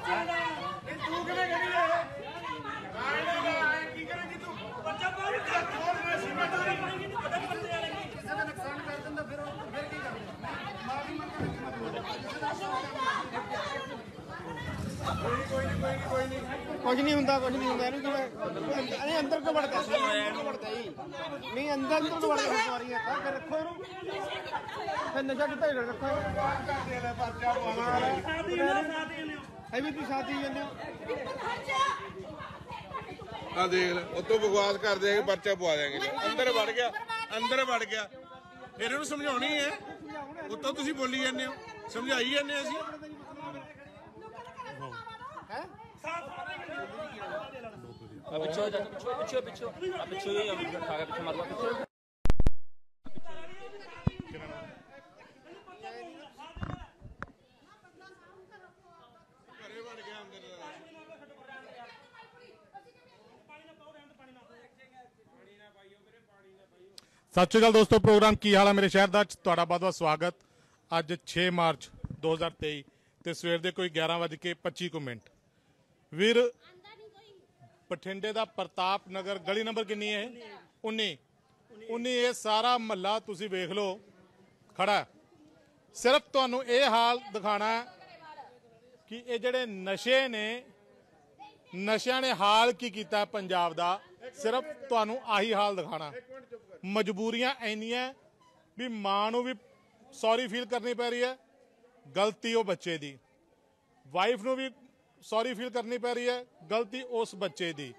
कुछ नहीं होंगे कुछ नहीं होंगे अंदर को बढ़ता नहीं अंदर को बढ़ सवारी रखो फिर नशा कितना रखो भी तू साथ ही जाने देख उतो बकवास कर देंगे पर्चा पवा देंगे अंदर बढ़ गया फिर समझानी है उतो तुम बोली जाने हो समझाई जाने सत श्री अकाल दोस्तों, प्रोग्राम की हाल है मेरे शहर का तुहाडा बहुत बहुत स्वागत। अज 6 मार्च 2023 ते सवेर दे कोई 11:25 वीर बठिंडे का प्रताप नगर गली नंबर कितनी है 19 ये सारा महला तुसी वेख लो खड़ा। सिर्फ तुहानू ये हाल दिखाना कि ये जिहड़े नशे ने नशिया ने हाल की कीता पंजाब दा, सिर्फ तुहानू आही हाल दिखाना। मजबूरियां इन्नियां भी मां नू भी सॉरी फील करनी पै रही है, गलती वो बच्चे दी, वाइफ नू भी सॉरी फील करनी पै रही है, गलती उस बच्चे दी।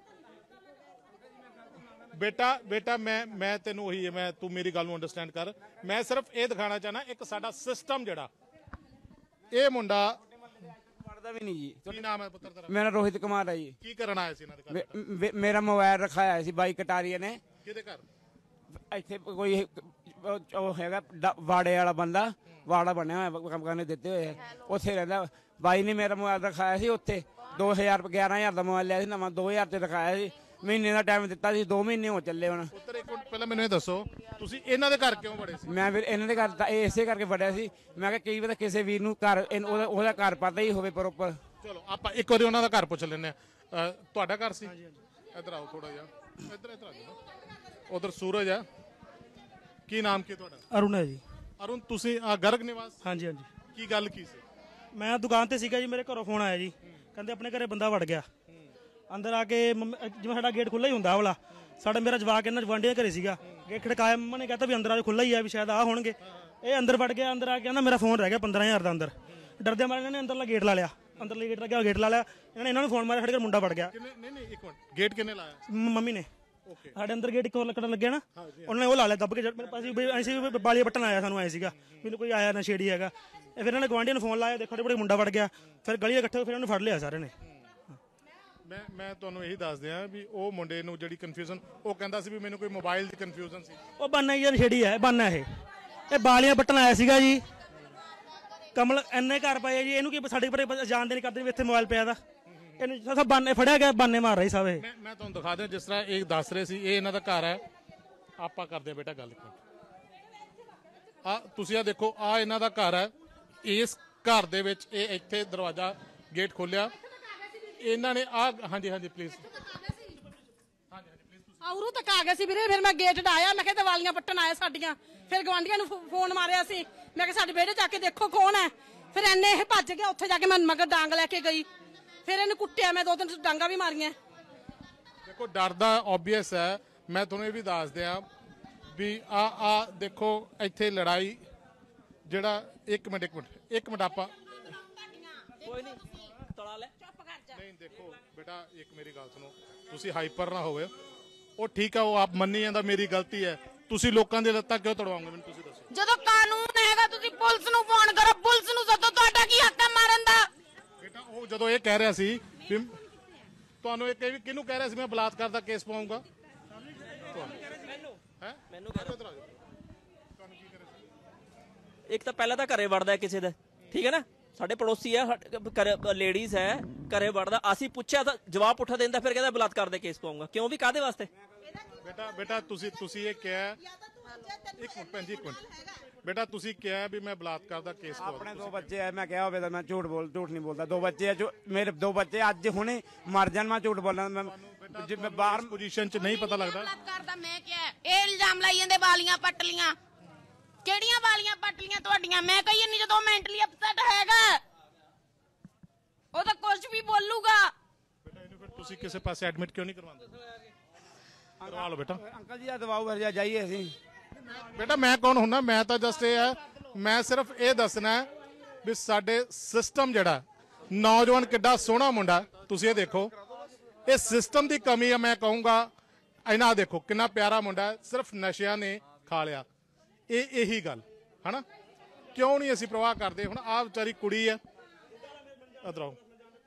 बेटा मैं तेनू वही है, मैं तू मेरी गल नू अंडरस्टैंड कर। मैं सिर्फ ये दिखाना चाहना एक साडा सिस्टम जिहड़ा ये मुंडा भी नहीं जी। की नाम है पुत्र तेरा? मेरा रोहित कुमार है जी। की करना आया सी इन्हां दे घर? मेरा मोबाइल रखाया सी बाई कटारिया ने किहदे घर? ਇੱਥੇ ਕੋਈ ਉਹ ਹੈਗਾ ਵਾੜੇ ਵਾਲਾ ਬੰਦਾ, ਵਾੜਾ ਬਣਿਆ ਹੋਇਆ ਕੰਮ ਕਰਨੇ ਦਿੱਤੇ ਹੋਏ, ਉੱਥੇ ਰਹਿੰਦਾ। ਬਾਈ ਨੇ ਮੇਰਾ ਮੋਬਾਈਲ ਰਖਾਇਆ ਸੀ ਉੱਥੇ 11,000 ਦਾ ਮੋਬਾਈਲ ਲਿਆ ਸੀ ਨਵਾਂ, 2,000 ਤੇ ਰਖਾਇਆ ਸੀ, ਮਹੀਨੇ ਦਾ ਟਾਈਮ ਦਿੱਤਾ ਸੀ, 2 ਮਹੀਨੇ ਹੋ ਚੱਲੇ ਹੁਣ। ਪੁੱਤਰ ਇੱਕ ਮਿੰਟ ਪਹਿਲਾਂ ਮੈਨੂੰ ਇਹ ਦੱਸੋ ਤੁਸੀਂ ਇਹਨਾਂ ਦੇ ਘਰ ਕਿਉਂ ਵੜੇ ਸੀ? ਮੈਂ ਫਿਰ ਇਹਨਾਂ ਦੇ ਘਰ ਤਾਂ ਇਸੇ ਕਰਕੇ ਵੜਿਆ ਸੀ। ਮੈਂ ਕਿਹਾ ਕਈ ਵਾਰ ਕਿਸੇ ਵੀਰ ਨੂੰ ਘਰ ਉਹਦਾ ਘਰ ਪਤਾ ਹੀ ਹੋਵੇ ਪ੍ਰੋਪਰ। ਚਲੋ ਆਪਾਂ ਇੱਕ ਵਾਰੀ ਉਹਨਾਂ ਦਾ ਘਰ ਪੁੱਛ ਲੈਂਦੇ ਆ। ਤੁਹਾਡਾ ਘਰ ਸੀ? ਇੱਧਰ ਆਓ ਥੋੜਾ ਜਿਹਾ, ਇੱਧਰ ਆ ਜਾਓ। ਉਧਰ ਸੂਰਜ ਆ, ਕੀ ਨਾਮ ਕੀ ਤੁਹਾਡਾ? ਅਰੁਣ ਹੈ ਜੀ। ਅਰੁਣ ਤੁਸੀਂ ਗਰਗ ਨਿਵਾਸ? ਹਾਂਜੀ ਹਾਂਜੀ। ਕੀ ਗੱਲ ਕੀ ਸੀ? ਮੈਂ ਦੁਕਾਨ ਤੇ ਸੀਗਾ ਜੀ, ਮੇਰੇ ਘਰੋਂ ਫੋਨ ਆਇਆ ਜੀ, ਕਹਿੰਦੇ ਆਪਣੇ ਘਰੇ ਬੰਦਾ ਵੜ ਗਿਆ। ਅੰਦਰ ਆ ਕੇ ਜਿਵੇਂ ਸਾਡਾ ਗੇਟ ਖੁੱਲ੍ਹਾ ਹੀ ਹੁੰਦਾ ਵਾਲਾ, ਸਾਡਾ ਮੇਰਾ ਜਵਾਕ ਇਹਨਾਂ ਜਵਾਂਡੀਆਂ ਘਰੇ ਸੀਗਾ, ਗੇਟ ਖੜਕਾਇਆ, ਮੰਮਾ ਨੇ ਕਹਤਾ ਵੀ ਅੰਦਰ ਆ ਖੁੱਲ੍ਹਾ ਹੀ ਆ ਵੀ ਸ਼ਾਇਦ ਆ ਹੋਣਗੇ। ਇਹ ਅੰਦਰ ਵੜ ਗਿਆ, ਅੰਦਰ ਆ ਕੇ ਕਹਿੰਦਾ ਮੇਰਾ ਫੋਨ ਰਹਿ ਗਿਆ 15,000 ਦਾ ਅੰਦਰ। ਡਰਦੇ ਮਾਰੇ ਇਹਨਾਂ ਨੇ ਅੰਦਰਲਾ ਗੇਟ ਲਾ ਲਿਆ, ਅੰਦਰਲੇ ਗੇਟ ਲੱਗਿਆ, ਗੇਟ ਲਾ ਲਿਆ ਇਹਨਾਂ ਨੂੰ ਫੋਨ ਮਾਰਿਆ, ਸਾਡੇ ਘਰ ਮੁੰਡਾ ਵੜ ਗਿਆ। ਨਹੀਂ ਇੱਕ ਮਿੰਟ, ਗੇਟ ਕਿੰਨੇ ਲਾਇਆ? ਮੰਮੀ ਨੇ। ਸਾਡੇ ਅੰਦਰ ਗੇਟ ਇੱਕ ਹੋਰ ਲੱਕੜ ਲੱਗਿਆ ਨਾ, ਉਹਨਾਂ ਨੇ ਉਹ ਲਾ ਲਿਆ ਦੱਬ ਕੇ। ਅਸੀਂ ਬਾਲੀਆ ਪੱਟਣ ਆਇਆ, ਸਾਨੂੰ ਆਇਆ ਸੀਗਾ ਮੈਨੂੰ ਕੋਈ ਆਇਆ ਨਸ਼ੇੜੀ ਹੈਗਾ। ਫਿਰ ਇਹਨਾਂ ਨੇ ਗਵਾਂਢੀਆਂ ਨੂੰ ਫੋਨ ਲਾਇਆ, ਦੇਖੋ ਬੜੇ ਮੁੰਡਾ ਵੜ ਗਿਆ। ਫਿਰ ਗਲੀ ਇਕੱਠੇ ਫਿਰ ਉਹਨੂੰ ਫੜ ਲਿਆ ਸਾਰਿਆਂ ਨੇ। ਮੈਂ ਤੁਹਾਨੂੰ ਇਹੀ ਦੱਸ ਦਿਆਂ ਵੀ ਉਹ ਮੁੰਡੇ ਨੂੰ ਜਿਹੜੀ ਕਨਫਿਊਜ਼ਨ, ਉਹ ਕਹਿੰਦਾ ਸੀ ਵੀ ਮੈਨੂੰ ਕੋਈ ਮੋਬਾਈਲ ਦੀ ਕਨਫਿਊਜ਼ਨ ਸੀ। ਉਹ ਬਾਨਾ ਹੀ ਨਸ਼ੇੜੀ ਹੈ, ਬਾਨਾ ਇਹ ਬਾਲੀਆਂ ਪੱਟਣ ਆਇਆ ਸੀਗਾ ਜੀ। ਕਮਲ ਇੰਨੇ ਘਰ ਪਏ ਜੀ, ਇਹਨੂੰ ਕੀ ਸਾਡੇ ਪਰ ਜਾਣਦੇ ਨਹੀਂ ਕਰਦੇ ਵੀ ਇੱਥੇ ਮੋਬਾਈਲ ਪਿਆ ਦਾ। ਇਹਨੂੰ ਸਭ ਬਾਨੇ ਫੜਿਆ ਗਿਆ, ਬਾਨੇ ਮਾਰ ਰਹੀ ਸਭ। ਇਹ ਮੈਂ ਤੁਹਾਨੂੰ ਦਿਖਾ ਦਿਆਂ ਜਿਸ ਤਰ੍ਹਾਂ ਇਹ ਦੱਸ ਰਹੇ ਸੀ, ਇਹ ਇਹਨਾਂ ਦਾ ਘਰ ਹੈ। ਆਪਾਂ ਕਰਦੇ ਬੇਟਾ ਗੱਲ ਤੁਸੀਂ ਆ ਦੇਖੋ, ਆ ਇਹਨਾਂ ਦਾ ਘਰ ਹੈ। ਇਸ ਘਰ ਦੇ ਵਿੱਚ ਇਹ ਇੱਥੇ ਦਰਵਾਜ਼ਾ ਗੇਟ ਖੋਲਿਆ ਇਹਨਾਂ ਨੇ। ਹਾਂਜੀ ਪਲੀਜ਼। ਔਰੂ ਤੱਕ ਆ ਗਏ ਸੀ ਵੀਰੇ। ਫਿਰ ਮੈਂ ਗੇਟ ਡਾਇਆ, ਮੈਂ ਕਿਹਾ ਦੀਵਾਲੀਆਂ ਪੱਟਣ ਆਇਆ ਸਾਡੀਆਂ। ਫਿਰ ਗਵਾਂਢੀਆਂ ਨੂੰ ਫੋਨ ਮਾਰਿਆ ਸੀ, ਮੈਂ ਕਿਹਾ ਸਾਡੇ ਵਿਹੜੇ ਚ ਆ ਕੇ ਦੇਖੋ ਕੌਣ ਹੈ। ਫਿਰ ਐਨੇ ਇਹ ਭੱਜ ਗਿਆ, ਉੱਥੇ ਜਾ ਕੇ ਮੈਂ ਮਗਰ ਡਾਂਗ ਲੈ ਕੇ ਗਈ, ਫਿਰ ਇਹਨੂੰ ਕੁੱਟਿਆ। ਮੈਂ 2-3 ਡਾਂਗਾ ਵੀ ਮਾਰੀਆਂ। ਦੇਖੋ ਡਰਦਾ ਓਬਵੀਅਸ ਹੈ। ਮੈਂ ਤੁਹਾਨੂੰ ਇਹ ਵੀ ਦੱਸ ਦਿਆਂ ਵੀ ਆ ਦੇਖੋ ਇੱਥੇ ਲੜਾਈ ਜਿਹੜਾ ਇੱਕ ਮਿੰਟ ਆਪਾਂ ਕੋਈ ਨਹੀਂ ਤਲਾ ਲੈ ਨਹੀਂ। ਦੇਖੋ ਬੇਟਾ ਇੱਕ ਮੇਰੀ ਗੱਲ ਸੁਣੋ, ਤੁਸੀਂ ਹਾਈਪਰ ਨਾ ਹੋਵੇ। ਉਹ ਠੀਕ ਹੈ, ਉਹ ਆਪ ਮੰਨੀ ਜਾਂਦਾ ਮੇਰੀ ਗਲਤੀ ਹੈ, ਤੁਸੀਂ ਲੋਕਾਂ ਦੀ ਲੱਤਾਂ ਕਿਉਂ ਤੜਵਾਓਗੇ ਮੈਨੂੰ ਤੁਸੀਂ ਦੱਸੋ। ਜਦੋਂ ਕਾਨੂੰਨ ਹੈਗਾ ਤੁਸੀਂ ਪੁਲਿਸ ਨੂੰ ਫੋਨ ਕਰੋ, ਪੁਲਿਸ ਨੂੰ ਸੱਦੋ, ਤੁਹਾਡਾ ਕੀ ਹੱਕ ਹੈ ਮਾਰਨ ਦਾ? ਬੇਟਾ ਉਹ ਜਦੋਂ ਇਹ ਕਹਿ ਰਿਹਾ ਸੀ ਵੀ ਤੁਹਾਨੂੰ ਇਹ ਕਿਹਨੂੰ ਕਹਿ ਰਿਹਾ ਸੀ ਮੈਂ ਬਲਾਤਕਾਰ ਦਾ ਕੇਸ ਪਾਉਂਗਾ? ਮੈਨੂੰ ਇੱਕ ਤਾਂ ਪਹਿਲਾਂ ਤਾਂ ਘਰੇ ਵੜਦਾ ਕਿਸੇ ਦਾ, ਠੀਕ ਹੈ ਨਾ, ਸਾਡੇ ਪੜੋਸੀ ਆ, ਲੇਡੀਜ਼ ਹੈ, ਘਰੇ ਵੜਦਾ। ਅਸੀਂ ਪੁੱਛਿਆ ਤਾਂ ਜਵਾਬ ਪੁੱਠਾ ਦਿੰਦਾ, ਫਿਰ ਕਹਿੰਦਾ ਬਲਾਤਕਾਰ ਦੇ ਕੇਸ ਪਾਉਂਗਾ। ਕਿਉਂ ਵੀ ਕਾਹਦੇ ਵਾਸਤੇ? ਬੇਟਾ ਤੁਸੀਂ ਇਹ ਕਿਹਾ। ਇੱਕ ਮਿੰਟ ਭੈਣ ਜੀ, ਇੱਕ ਮਿੰਟ। ਬੇਟਾ ਤੁਸੀਂ ਕਿਹਾ ਵੀ ਮੈਂ ਬਲਾਤਕਾਰ ਦਾ ਕੇਸ ਆਪਣੇ 2 ਬੱਚੇ ਆ, ਮੈਂ ਕਿਹਾ ਹੋਵੇ ਤਾਂ ਮੈਂ ਝੂਠ ਨਹੀਂ ਬੋਲਦਾ। 2 ਬੱਚੇ ਆ ਜੋ ਮੇਰੇ 2 ਬੱਚੇ ਅੱਜ ਹੁਣੇ ਮਰ ਜਾਣ, ਮੈਂ ਝੂਠ ਬੋਲਣਾ। ਮੈਂ ਬਾਹਰ ਪੋਜੀਸ਼ਨ 'ਚ ਨਹੀਂ ਪਤਾ ਲੱਗਦਾ। ਕਰਦਾ ਮੈਂ ਕਿਹਾ ਇਹ ਇਲਜ਼ਾਮ ਲਾਈ ਜਾਂਦੇ ਵਾਲੀਆਂ ਪੱਟ ਲੀਆਂ। ਕਿਹੜੀਆਂ ਵਾਲੀਆਂ ਪੱਟ ਲੀਆਂ ਤੁਹਾਡੀਆਂ? ਮੈਂ ਕਹੀ ਨਹੀਂ ਜਦੋਂ ਮੈਂਟਲੀ ਅਪਸੈਟ ਹੈਗਾ ਉਹ ਤਾਂ ਕੁਝ ਵੀ ਬੋਲੂਗਾ। ਬੇਟਾ ਇਹਨੂੰ ਫਿਰ ਤੁਸੀਂ ਕਿਸੇ ਪਾਸੇ ਐਡਮਿਟ ਕਿਉਂ ਨਹੀਂ ਕਰਵਾਉਂਦੇ? ਕਰਵਾ ਲਓ ਬੇਟਾ। ਅੰਕਲ ਜੀ ਆ ਦਵਾਓ ਫਿਰ ਜਾਈਏ ਅਸੀਂ। ਬੇਟਾ ਮੈਂ ਕੌਣ ਹੁੰਦਾ? ਮੈਂ ਤਾਂ ਜਸਟ ਇਹ ਹੈ, ਮੈਂ ਸਿਰਫ ਇਹ ਦੱਸਣਾ ਵੀ ਸਾਡੇ ਸਿਸਟਮ ਜਿਹੜਾ, ਨੌਜਵਾਨ ਕਿੱਡਾ ਸੋਹਣਾ ਮੁੰਡਾ, ਤੁਸੀਂ ਇਹ ਦੇਖੋ, ਇਹ ਸਿਸਟਮ ਦੀ ਕਮੀ ਹੈ ਮੈਂ ਕਹੂੰਗਾ। ਇਹਨਾਂ ਦੇਖੋ ਕਿੰਨਾ ਪਿਆਰਾ ਮੁੰਡਾ, ਸਿਰਫ ਨਸ਼ਿਆਂ ਨੇ ਖਾ ਲਿਆ। ਇਹੀ ਗੱਲ ਹੈ ਨਾ, ਕਿਉਂ ਨਹੀਂ ਅਸੀਂ ਪ੍ਰਵਾਹ ਕਰਦੇ? ਹੁਣ ਆਹ ਵਿਚਾਰੀ ਕੁੜੀ ਹੈ, ਇਧਰ ਆਓ।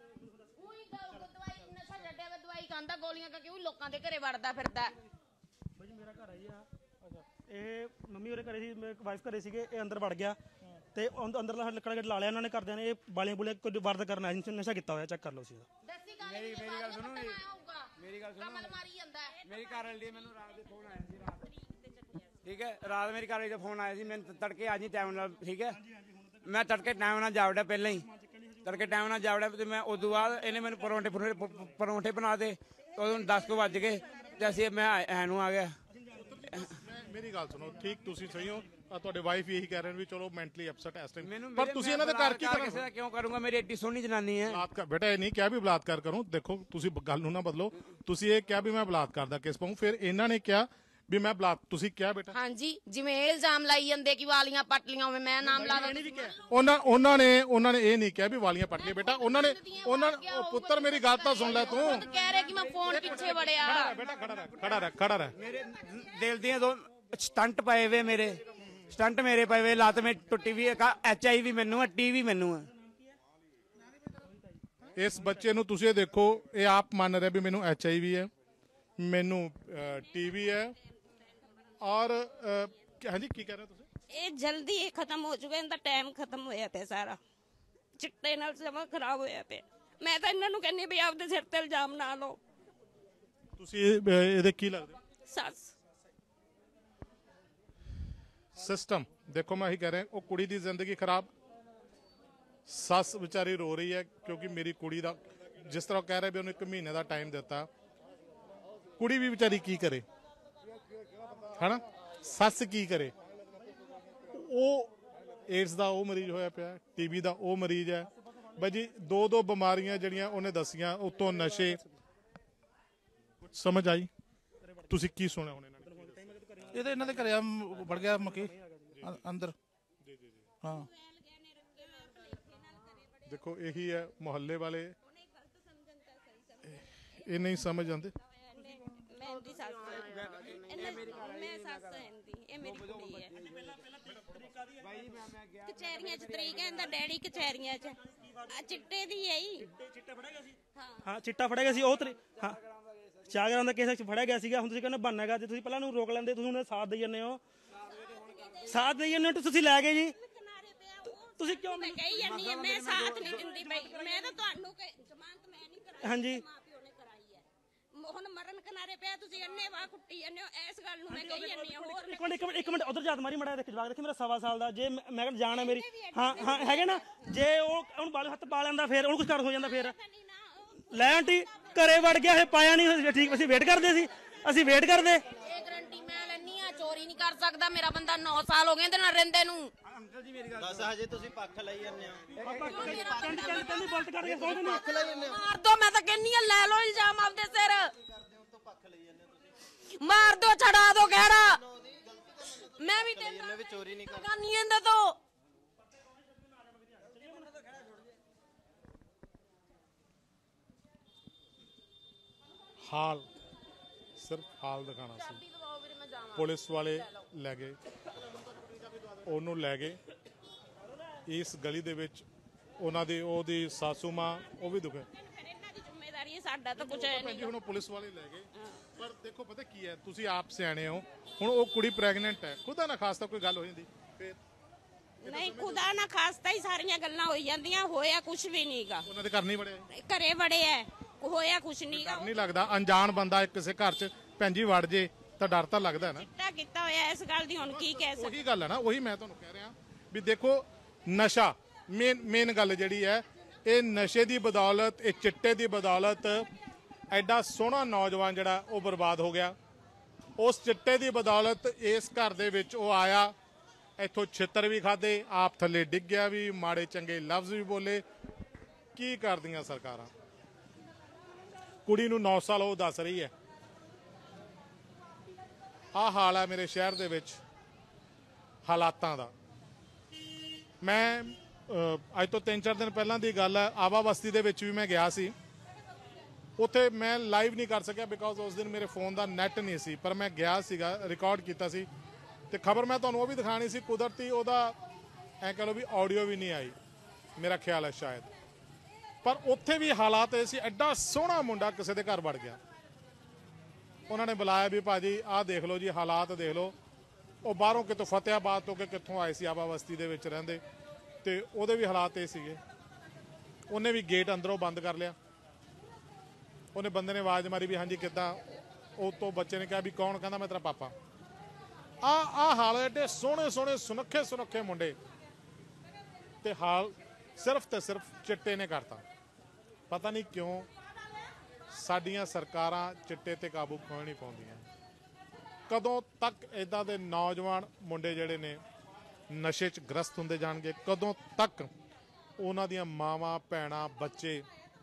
ਨਸ਼ਾ ਛੱਡਿਆ ਵਾ, ਦਵਾਈ ਖਾਂਦਾ, ਗੋਲੀਆਂ ਖਾ ਕੇ ਉਹ ਲੋਕਾਂ ਦੇ ਘਰੇ ਵੜਦਾ ਫਿਰਦਾ। ਬਾਈ ਜੀ ਮੇਰਾ ਘਰ ਆ ਜੀ ਆ। ਇਹ ਮੰਮੀ ਉਹਦੇ ਘਰੇ ਸੀ, ਮੇਰੇ ਵਾਈਫ ਘਰੇ ਸੀਗੇ, ਇਹ ਅੰਦਰ ਵੜ ਗਿਆ ਤੇ ਅੰਦਰ ਲੱਕੜਾ ਗੇਟ ਲਾ ਲਿਆ ਇਹਨਾਂ ਨੇ ਘਰਦਿਆਂ ਨੇ। ਇਹ ਬਾਲੀਆਂ ਬੁਲੀਆਂ ਕੋਈ ਵਾਰਦ ਕਰਨਾ, ਨਸ਼ਾ ਕੀਤਾ ਹੋਇਆ, ਚੈੱਕ ਕਰ ਲਓ ਸੀ। ਮੇਰੀ ਗੱਲ ਸੁਣੋ, ਮੇਰੀ ਗੱਲ ਸੁਣੋ। ਕਮਲ ਮਾਰੀ ਜਾਂਦਾ ਮੇਰੀ ਘਰ ਵਾਲੀ ਮੈਨੂੰ ਰਾਤ ਦੇ ਫੋਨ ਆਇਆ ਸੀ, ਰਾਤ, ਠੀਕ ਹੈ, ਰਾਤ ਮੇਰੀ ਘਰ ਵਾਲੀ ਦਾ ਫੋਨ ਆਇਆ ਸੀ, ਮੈਨੂੰ ਤੜਕੇ ਆ ਜੀ ਟਾਈਮ ਨਾਲ, ਠੀਕ ਹੈ। ਮੈਂ ਤੜਕੇ ਟਾਈਮ ਨਾਲ ਜਾਵੜਿਆ, ਪਹਿਲਾਂ ਹੀ ਤੜਕੇ ਟਾਈਮ ਨਾਲ ਜਾਵੜਿਆ ਤੇ ਮੈਂ ਉਦੋਂ ਬਾਅਦ ਇਹਨੇ ਮੈਨੂੰ ਪਰੌਂਠੇ ਬਣਾ ਦੇ। ਉਦੋਂ 10 ਕੁ ਵੱਜ ਗਏ ਤੇ ਅਸੀਂ ਮੈਂ ਐਨੂੰ ਆ ਗਿਆ। ਮੇਰੀ ਗੱਲ ਸੁਣੋ, ਠੀਕ ਤੁਸੀਂ ਸਹੀ ਹੋ, ਤੁਹਾਡੇ ਵਾਈਫ ਇਹੀ ਕਹਿ ਰਹੇ ਨੇ ਵੀ ਚਲੋ ਮੈਂਟਲੀ ਅਪਸੈਟ ਇਸ ਟਾਈਮ, ਮੈਨੂੰ ਪਰ ਤੁਸੀਂ ਇਹਨਾਂ ਦੇ ਘਰ ਕੀ ਕਿਸੇ ਦਾ ਕਿਉਂ ਕਰੂੰਗਾ? ਮੇਰੀ ਏਡੀ ਸੋਹਣੀ ਜਨਾਨੀ ਹੈ। ਬਲਾਤਕਾਰ ਬੇਟਾ ਇਹ ਨਹੀਂ ਕਿਹਾ ਵੀ ਬਲਾਤਕਾਰ ਕਰੂੰ। ਦੇਖੋ ਤੁਸੀਂ ਗੱਲ ਨੂੰ ਨਾ ਬਦਲੋ। ਤੁਸੀਂ ਇਹ ਕਿਹਾ ਵੀ ਮੈਂ ਬਲਾਤਕਾਰ ਦਾ ਕੇਸ ਪਾਉਂ, ਫਿਰ ਇਹਨਾਂ ਨੇ ਕਿਹਾ ਵੀ ਮੈਂ ਤੁਸੀਂ ਕਿਹਾ ਬੇਟਾ? ਹਾਂਜੀ, ਜਿਵੇਂ ਇਹ ਇਲਜ਼ਾਮ ਲਾਈ ਜਾਂਦੇ ਕਿ ਵਾਲੀਆਂ ਪੱਟ ਲੀਆਂ ਹੋਵੇ, ਮੈਂ ਨਾਮ ਲਾ ਦਿੰਦਾ। ਉਹਨਾਂ ਨੇ ਇਹ ਨਹੀਂ ਕਿਹਾ ਵੀ ਵਾਲੀਆਂ ਪੱਟ ਲਈਆਂ ਬੇਟਾ। ਉਹਨਾਂ ਨੇ ਪੁੱਤਰ ਮੇਰੀ ਗੱਲ ਤਾਂ ਸੁਣ ਲੈ ਤੂੰ। ਕਹਿ ਰਹੇ ਕਿ ਮੈਂ ਫੋਨ ਪਿੱਛੇ ਵੜਿਆ। ਬੇਟਾ ਖੜਾ ਰਹਿ। ਮੇਰੇ ਦਿਲ ਦੀਆਂ 2 ਸਟੰਟ ਪਏ ਵੇ, ਮੇਰੇ ਸਟੰਟ ਮੇਰੇ ਪਏ ਵੇ, ਲੱਤ ਮੇ ਟੁੱਟੀ ਵੀ ਹੈ, HIV ਮੈਨੂੰ ਹੈ, TB ਮੈਨੂੰ ਹੈ। ਇਸ ਬੱਚੇ ਨੂੰ ਤੁਸੀਂ ਇਹ ਦੇਖੋ, ਇਹ ਆਪ ਮੰਨ ਰਿਹਾ ਵੀ ਮੈਨੂੰ HIV ਹੈ, ਮੈਨੂੰ TB ਹੈ, ਔਰ ਹਾਂਜੀ ਕੀ ਕਹਿ ਰਹੇ ਤੁਸੀਂ? ਇਹ ਜਲਦੀ ਇਹ ਖਤਮ ਹੋ ਚੁੱਕਾ, ਇਹਦਾ ਟਾਈਮ ਖਤਮ ਹੋਇਆ ਪਿਆ ਸਾਰਾ, ਚਿੱਟੇ ਨਾਲ ਸਮਾਂ ਖਰਾਬ ਹੋਇਆ ਪਿਆ। ਮੈਂ ਤਾਂ ਇਹਨਾਂ ਨੂੰ ਕਹਿੰਦੀ ਵੀ ਆਪਦੇ ਸਿਰ ਤੇ ਇਲਜ਼ਾਮ ਨਾ ਲਓ। ਤੁਸੀਂ ਇਹਦੇ ਕੀ ਲੱਗਦੇ? ਸੱਸ ਸਿਸਟਮ ਦੇਖੋ, ਮੈਂ ਇਹੀ ਕਹਿ ਰਿਹਾ, ਉਹ ਕੁੜੀ ਦੀ ਜ਼ਿੰਦਗੀ ਖਰਾਬ, ਸੱਸ ਵਿਚਾਰੀ ਰੋ ਰਹੀ ਹੈ ਕਿਉਂਕਿ ਮੇਰੀ ਕੁੜੀ ਦਾ, ਜਿਸ ਤਰ੍ਹਾਂ ਕਹਿ ਰਿਹਾ ਵੀ ਉਹਨੂੰ 1 ਮਹੀਨੇ ਦਾ ਟਾਈਮ ਦਿੱਤਾ, ਕੁੜੀ ਵੀ ਵਿਚਾਰੀ ਕੀ ਕਰੇ, ਹਨਾ? ਸੱਸ ਕੀ ਕਰੇ? ਉਹ ਏਡਸ ਦਾ ਉਹ ਮਰੀਜ਼ ਹੋਇਆ ਪਿਆ, TB ਦਾ ਉਹ ਮਰੀਜ਼ ਹੈ। ਬਾਈ ਜੀ 2 ਬਿਮਾਰੀਆਂ ਜਿਹੜੀਆਂ ਉਹਨੇ ਦੱਸੀਆਂ, ਉਤੋਂ ਨਸ਼ੇ। ਸਮਝ ਆਈ? ਤੁਸੀਂ ਕੀ ਸੁਣਿਆ ਹੁਣ? ਇਹ ਤਾਂ ਇਹਨਾਂ ਦੇ ਘਰੇ ਵੜ ਗਿਆ ਮੱਕੀ ਅੰਦਰ। ਹਾਂ ਦੇਖੋ ਇਹੀ ਹੈ ਮੁਹੱਲੇ ਵਾਲੇ, ਇਹ ਨਹੀਂ ਸਮਝ ਆਉਂਦੇ। ਮੇਰੀ ਸੱਸ ਮੈਂ ਸੱਸ ਇਹਦੀ, ਇਹ ਮੇਰੀ ਕੁੜੀ ਹੈ। ਕਚਹਿਰੀਆਂ 'ਚ ਤਰੀਕ ਹੈ, ਇਹਦਾ ਡੈਡੀ ਕਚਹਿਰੀਆਂ 'ਚ ਆ ਚਿੱਟੇ ਦੀ ਹੈ ਹੀ। ਹਾਂ ਚਿੱਟਾ ਫੜਿਆ ਗਿਆ ਸੀ ਉਹ ਹਾਂ, ਚਾਗਰਾਂ ਦਾ ਕੇਸ ਫੜਿਆ ਗਿਆ ਸੀਗਾ। ਹੁਣ ਤੁਸੀਂ ਕਹਿੰਦੇ ਬਣਨਾ ਹੈਗਾ, ਜੇ ਤੁਸੀਂ ਪਹਿਲਾਂ ਨੂੰ ਰੋਕ ਲੈਂਦੇ, ਤੁਸੀਂ ਉਹਨੇ ਸਾਥ ਦੇਈ ਜਾਂਦੇ ਹੋ, ਤੁਸੀਂ ਲੈ ਗਏ ਜੀ। ਤੁਸੀਂ ਕਿਉਂ? ਮੈਂ ਕਹੀ ਜਾਂਦੀ ਹਾਂ, ਮੈਂ ਸਾਥ ਨਹੀਂ ਦਿੰਦੀ ਬਈ, ਮੈਂ ਤਾਂ ਤੁਹਾਨੂੰ ਜ਼ਮਾਨਤ ਮੈਂ ਨਹੀਂ ਕਰਾਈ, ਹਾਂਜੀ ਮਾਂ ਪਿਓ ਨੇ ਕਰਾਈ ਹੈ। ਹੁਣ ਮਰਨ ਕਿਨਾਰੇ ਪਿਆ, ਤੁਸੀਂ ਅੰਨੇ ਵਾਹ ਕੁੱਟੀ ਜਾਂਦੇ ਹੋ, ਇਸ ਗੱਲ ਨੂੰ ਮੈਂ ਕਹੀ ਜਾਂਦੀ ਹਾਂ। ਹੋਰ ਇੱਕ ਮਿੰਟ ਉਧਰ ਜਾਤ ਮਾਰੀ ਮੜਾ ਦੇਖ, ਜਵਾਕ ਦੇਖੀ ਮੇਰਾ 1.25 ਸਾਲ ਦਾ, ਜੇ ਮੈਂ ਜਾਣ ਹੈ ਮੇਰੀ, ਹਾਂ ਹੈਗੇ ਨਾ, ਜੇ ਉਹ ਉਹਨੂੰ ਬਾਲ ਹੱਥ ਪਾ ਲੈਂਦਾ ਫਿਰ ਉਹਨੂੰ ਕੁਝ ਕਰ ਹੋ ਜਾਂਦਾ। ਫਿਰ ਲੈ ਆਂਟੀ ਘਰੇ ਵੜ ਗਿਆ, ਇਹ ਪਾਇਆ ਨਹੀਂ ਠੀਕ, ਅਸੀਂ ਵੇਟ ਕਰਦੇ ਸੀ, ਅਸੀਂ ਵੇਟ ਕਰਦੇ। ਇਹ ਗਰੰਟੀ ਮੈਂ ਲੈਣੀ ਆ, ਚੋਰੀ ਨਹੀਂ ਕਰ ਸਕਦਾ ਮੇਰਾ ਬੰਦਾ। 9 ਸਾਲ ਹੋ ਗਏ ਇਹਦੇ ਨਾਲ ਰਹਿੰਦੇ ਨੂੰ। ਅੰਕਲ ਜੀ ਮੇਰੀ ਗੱਲ ਬਸ ਹਜੇ ਤੁਸੀਂ ਪੱਖ ਲਈ ਜਾਂਦੇ ਹੋ। ਮਾਰ ਦੋ, ਮੈਂ ਤਾਂ ਕਹਿੰਨੀ ਆ, ਲੈ ਲਓ ਇਲਜ਼ਾਮ ਆਪਦੇ ਸਿਰ, ਮਾਰ ਦੋ, ਛੜਾ ਦੋ ਗਹਿੜਾ। ਮੈਂ ਵੀ ਤੇਰੇ ਵੀ ਚੋਰੀ ਨਹੀਂ ਕਰਨੀ ਇਹਦੇ ਤੋਂ। ਹਾਲ ਸਿਰਫ ਹਾਲ ਦਿਖਾਣਾ ਸੀ। ਪੁਲਿਸ ਵਾਲੇ ਲੈ ਗਏ, ਉਹਨੂੰ ਲੈ ਗਏ। ਇਸ ਗਲੀ ਦੇ ਵਿੱਚ ਉਹਨਾਂ ਦੀ ਉਹਦੀ ਸਾਸੂ ਮਾਂ ਉਹ ਵੀ ਦੁਖੇ। ਇਹਨਾਂ ਦੀ ਜ਼ਿੰਮੇਵਾਰੀ ਹੈ, ਸਾਡਾ ਤਾਂ ਕੁਝ ਹੈ ਨਹੀਂ। ਹੁਣ ਪੁਲਿਸ ਵਾਲੇ ਲੈ ਗਏ, ਪਰ ਦੇਖੋ ਪਤਾ ਕੀ ਹੈ, ਤੁਸੀਂ ਆਪ ਸਿਆਣੇ ਹੋ। ਹੁਣ ਉਹ ਕੁੜੀ ਪ੍ਰੈਗਨੈਂਟ ਹੈ, ਖੁਦਾ ਨਾ ਖਾਸਤਾ ਕੋਈ ਗੱਲ ਹੋ ਜਾਂਦੀ ਫਿਰ ਨਹੀਂ, ਖੁਦਾ ਨਾ ਖਾਸਤਾ ਹੀ ਸਾਰੀਆਂ ਗੱਲਾਂ ਹੋਈ ਜਾਂਦੀਆਂ, ਹੋਇਆ ਕੁਝ ਵੀ ਨਹੀਂਗਾ। ਉਹਨਾਂ ਦੇ ਘਰ ਨਹੀਂ ਵੜਿਆ, ਘਰੇ ਵੜੇ ਐ, ਹੋਇਆ ਕੁਝ ਨਹੀਂਗਾ। ਨਹੀਂ ਲੱਗਦਾ ਅਣਜਾਣ ਬੰਦਾ ਕਿਸੇ ਘਰ 'ਚ ਭੈਣ ਜੀ ਵੜ ਜੇ ਤਾਂ ਡਰ ਤਾਂ ਲੱਗਦਾ ਹੈ ਨਾ। ਚਿੱਟਾ ਕੀਤਾ ਹੋਇਆ ਇਸ ਗੱਲ ਦੀ ਹੁਣ ਕੀ ਕਹਿ ਸਕਦੇ। ਉਹੀ ਗੱਲ ਹੈ ਨਾ, ਉਹੀ ਮੈਂ ਤੁਹਾਨੂੰ ਕਹਿ ਰਿਹਾ ਵੀ ਦੇਖੋ ਨਸ਼ਾ ਮੇਨ ਗੱਲ ਜਿਹੜੀ ਹੈ, ਇਹ ਨਸ਼ੇ ਦੀ ਬਦੌਲਤ, ਇਹ ਚਿੱਟੇ ਦੀ ਬਦੌਲਤ ਐਡਾ ਸੋਹਣਾ ਨੌਜਵਾਨ ਜਿਹੜਾ ਉਹ ਬਰਬਾਦ ਹੋ ਗਿਆ। ਉਸ ਚਿੱਟੇ ਦੀ ਬਦੌਲਤ ਇਸ ਘਰ ਦੇ ਵਿੱਚ ਉਹ ਆਇਆ, ਇੱਥੋਂ ਛਿੱਤਰ ਵੀ ਖਾਦੇ, ਆਪ ਥੱਲੇ ਡਿੱਗ ਗਿਆ ਵੀ, ਮਾੜੇ ਚੰਗੇ ਲਫ਼ਜ਼ ਵੀ ਬੋਲੇ। ਕੀ ਕਰਦੀਆਂ ਸਰਕਾਰਾਂ? ਕੁੜੀ ਨੂੰ 9 ਸਾਲ ਉਹ ਦੱਸ ਰਹੀ ਹੈ। ਆਹ ਹਾਲ ਹੈ ਮੇਰੇ ਸ਼ਹਿਰ ਦੇ ਵਿੱਚ ਹਾਲਾਤਾਂ ਦਾ। ਮੈਂ ਅੱਜ ਤੋਂ 3-4 ਦਿਨ ਪਹਿਲਾਂ ਦੀ ਗੱਲ ਹੈ, ਆਵਾ ਬਸਤੀ ਦੇ ਵਿੱਚ ਵੀ ਮੈਂ ਗਿਆ ਸੀ। ਉੱਥੇ ਮੈਂ ਲਾਈਵ ਨਹੀਂ ਕਰ ਸਕਿਆ ਬਿਕੋਜ਼ ਉਸ ਦਿਨ ਮੇਰੇ ਫੋਨ ਦਾ ਨੈਟ ਨਹੀਂ ਸੀ, ਪਰ ਮੈਂ ਗਿਆ ਸੀਗਾ, ਰਿਕਾਰਡ ਕੀਤਾ ਸੀ ਤੇ ਖਬਰ ਮੈਂ ਤੁਹਾਨੂੰ ਉਹ ਵੀ ਦਿਖਾਣੀ ਸੀ। ਕੁਦਰਤੀ ਉਹਦਾ ਐਂ ਕਹ ਲਓ ਵੀ ਆਡੀਓ ਵੀ ਨਹੀਂ ਆਈ, ਮੇਰਾ ਖਿਆਲ ਹੈ ਸ਼ਾਇਦ। ਪਰ ਉੱਥੇ ਵੀ ਹਾਲਾਤ ਇਹ ਸੀ, ਐਡਾ ਸੋਹਣਾ ਮੁੰਡਾ ਕਿਸੇ ਦੇ ਘਰ ਵੜ ਗਿਆ। ਉਹਨਾਂ ਨੇ ਬੁਲਾਇਆ ਵੀ ਭਾਜੀ ਆਹ ਦੇਖ ਲਓ ਜੀ, ਹਾਲਾਤ ਦੇਖ ਲਓ। ਉਹ ਬਾਹਰੋਂ ਕਿਤੋਂ ਫਤਿਆਬਾਦ ਤੋਂ ਕਿ ਕਿੱਥੋਂ ਆਏ ਸੀ, ਆਵਾ ਬਸਤੀ ਦੇ ਵਿੱਚ ਰਹਿੰਦੇ, ਤੇ ਉਹਦੇ ਵੀ ਹਾਲਾਤ ਇਹ ਸੀਗੇ। ਉਹਨੇ ਵੀ ਗੇਟ ਅੰਦਰੋਂ ਬੰਦ ਕਰ ਲਿਆ। ਉਹਨੇ ਬੰਦੇ ਨੇ ਆਵਾਜ਼ ਮਾਰੀ ਵੀ ਹਾਂਜੀ ਕਿੱਦਾਂ? ਉਹ ਤੋਂ ਬੱਚੇ ਨੇ ਕਿਹਾ ਵੀ ਕੌਣ? ਕਹਿੰਦਾ ਮੈਂ ਤੇਰਾ ਪਾਪਾ। ਆਹ ਹਾਲ ਐਡੇ ਸੋਹਣੇ ਸੋਹਣੇ ਸੁਨੱਖੇ ਮੁੰਡੇ, ਤੇ ਹਾਲ ਸਿਰਫ ਤੇ ਸਿਰਫ ਚਿੱਟੇ ਨੇ ਕਰਤਾ। ਪਤਾ ਨਹੀਂ ਕਿਉਂ ਸਾਡੀਆਂ ਸਰਕਾਰਾਂ ਚਿੱਟੇ ਤੇ ਕਾਬੂ ਕਿਉਂ ਨਹੀਂ ਪਾਉਂਦੀਆਂ। ਕਦੋਂ ਤੱਕ ਇਦਾਂ ਦੇ ਨੌਜਵਾਨ ਮੁੰਡੇ ਜਿਹੜੇ ਨੇ ਨਸ਼ੇ 'ਚ ਗ੍ਰਸਤ ਹੁੰਦੇ ਜਾਣਗੇ? ਕਦੋਂ ਤੱਕ ਉਹਨਾਂ ਦੀਆਂ ਮਾਵਾਂ ਭੈਣਾਂ ਬੱਚੇ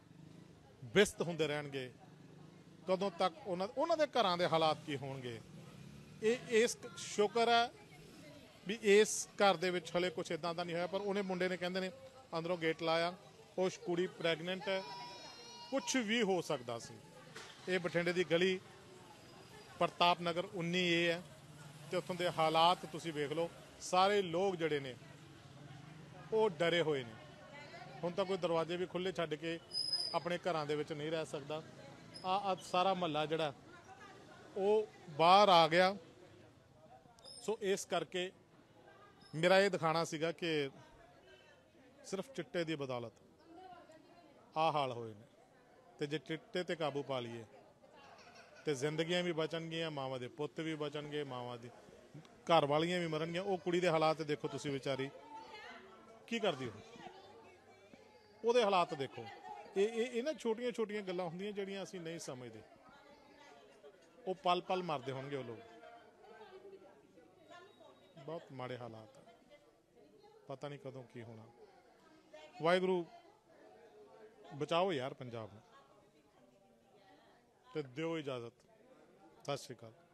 ਬਿਸਤ ਹੁੰਦੇ ਰਹਿਣਗੇ? ਕਦੋਂ ਤੱਕ ਉਹਨਾਂ ਦੇ ਘਰਾਂ ਦੇ ਹਾਲਾਤ ਕੀ ਹੋਣਗੇ? ਇਸ ਸ਼ੁਕਰ ਹੈ ਵੀ ਇਸ ਘਰ ਦੇ ਵਿੱਚ ਹਲੇ ਕੁਝ ਇਦਾਂ ਦਾ ਨਹੀਂ ਹੋਇਆ, ਪਰ ਉਹਨੇ ਮੁੰਡੇ ਨੇ ਕਹਿੰਦੇ ਨੇ ਅੰਦਰੋਂ ਗੇਟ ਲਾਇਆ। ਉਹ ਕੁੜੀ ਪ੍ਰੈਗਨੈਂਟ ਹੈ, ਕੁਝ ਵੀ ਹੋ ਸਕਦਾ ਸੀ। ਇਹ ਬਠਿੰਡੇ ਦੀ ਗਲੀ ਪ੍ਰਤਾਪ ਨਗਰ 19A ਹੈ ਤੇ ਉੱਥੋਂ ਦੇ ਹਾਲਾਤ ਤੁਸੀਂ ਵੇਖ ਲਓ। ਸਾਰੇ ਲੋਕ ਜਿਹੜੇ ਨੇ ਉਹ ਡਰੇ ਹੋਏ ਨੇ। ਹੁਣ ਤਾਂ ਕੋਈ ਦਰਵਾਜ਼ੇ ਵੀ ਖੁੱਲੇ ਛੱਡ ਕੇ ਆਪਣੇ ਘਰਾਂ ਦੇ ਵਿੱਚ ਨਹੀਂ ਰਹਿ ਸਕਦਾ। ਆ ਸਾਰਾ ਮਹੱਲਾ ਜਿਹੜਾ ਉਹ ਬਾਹਰ ਆ ਗਿਆ। ਸੋ ਇਸ ਕਰਕੇ ਮੇਰਾ ਇਹ ਦਿਖਾਣਾ ਸੀਗਾ ਕਿ ਸਿਰਫ ਚਿੱਟੇ ਦੀ ਬਦੌਲਤ ਆਹ ਹਾਲ ਹੋਏ ਨੇ, ਤੇ ਜੇ ਚਿੱਟੇ ਤੇ ਕਾਬੂ ਪਾ ਲਈਏ ਤੇ ਜ਼ਿੰਦਗੀਆਂ ਵੀ ਬਚਣਗੀਆਂ, ਮਾਵਾਂ ਦੇ ਪੁੱਤ ਵੀ ਬਚਣਗੇ, ਮਾਵਾਂ ਦੀ ਘਰ ਵਾਲੀਆਂ ਵੀ ਮਰਨਗੀਆਂ। ਉਹ ਕੁੜੀ ਦੇ ਹਾਲਾਤ ਦੇਖੋ ਤੁਸੀਂ, ਵਿਚਾਰੀ ਕੀ ਕਰਦੀ ਹੋ, ਉਹਦੇ ਹਾਲਾਤ ਦੇਖੋ। ਇਹ ਨਾ ਛੋਟੀਆਂ ਛੋਟੀਆਂ ਗੱਲਾਂ ਹੁੰਦੀਆਂ ਜਿਹੜੀਆਂ ਅਸੀਂ ਨਹੀਂ ਸਮਝਦੇ। ਉਹ ਪਲ ਪਲ ਮਰਦੇ ਹੋਣਗੇ ਉਹ ਲੋਕ। ਬਹੁਤ ਮਾੜੇ ਹਾਲਾਤ ਆ, ਪਤਾ ਨਹੀਂ ਕਦੋਂ ਕੀ ਹੋਣਾ। ਵਾਹਿਗੁਰੂ ਬਚਾਓ ਯਾਰ ਪੰਜਾਬ ਨੂੰ, ਤੇ ਦਿਓ ਇਜਾਜ਼ਤ। ਸਤਿ ਸ਼੍ਰੀ ਅਕਾਲ।